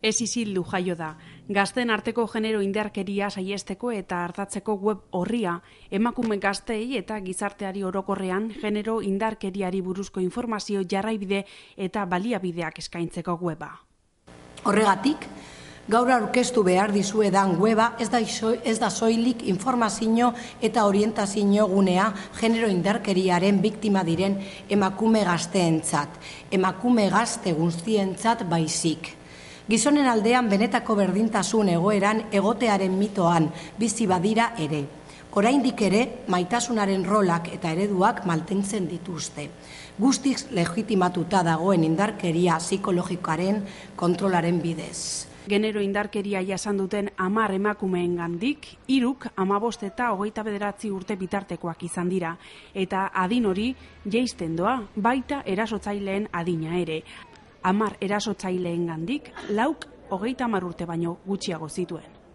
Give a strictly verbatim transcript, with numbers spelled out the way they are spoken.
Ez isildu jaio da. Gazteen arteko genero indarkeria saiesteko eta artatzeko web orria, emakume gazteei eta gizarteari orokorrean genero indarkeriari buruzko informazio jarraibide eta baliabideak eskaintzeko weba. Horregatik, gaur aurkeztu behar dizuedan weba ez da, ez da soilik informazio eta orientazio gunea genero indarkeriaren biktima diren emakume gazteentzat, emakume gazte guztientzat baizik. Gizonen aldean benetako berdintasun egoeran egotearen mitoan bizi badira ere. Oraindik ere maitasunaren rolak eta ereduak mantentzen dituzte. Guztiz legitimatuta dagoen indarkeria psikologikoaren kontrolaren bidez. Genero indarkeria jasan duten hamar emakumeengandik, hiruk hamabost eta hogeita bederatzi urte bitartekoak izan dira, eta adin hori jaisten doa, baita erasotzaileen adina ere. Hamar erasotzaileen gandik, lauk hogeita hamar urte baino gutxiago zituen.